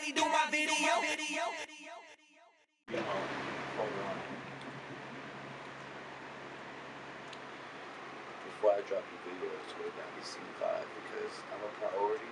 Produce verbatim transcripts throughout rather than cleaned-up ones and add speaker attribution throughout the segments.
Speaker 1: Dotty do my video.
Speaker 2: Um, hold on. Before I drop the video, it's going down to C five because I'm a priority.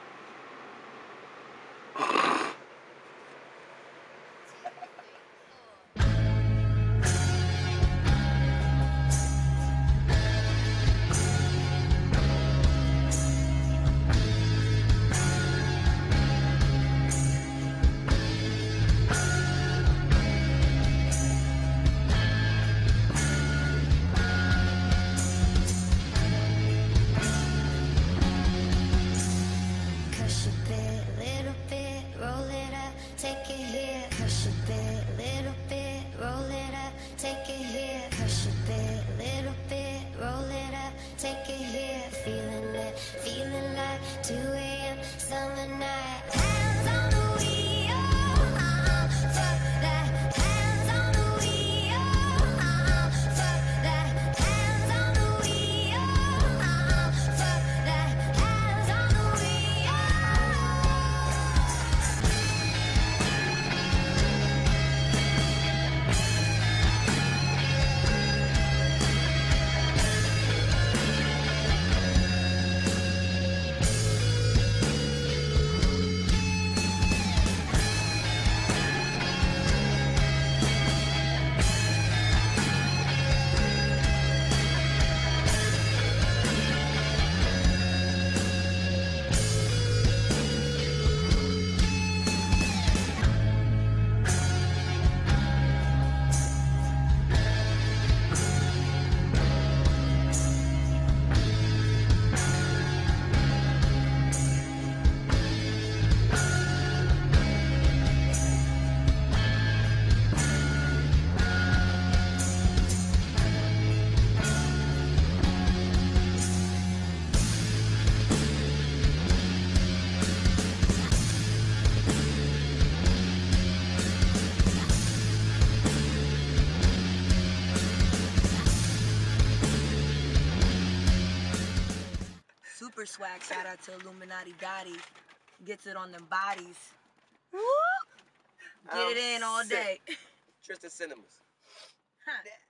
Speaker 3: Super swag, shout out to Illuminati Dotty. Gets it on them bodies. Woo! Get
Speaker 4: I'm
Speaker 3: it in all
Speaker 4: sick.
Speaker 3: day.
Speaker 4: Tristan Cinemas.
Speaker 3: Huh.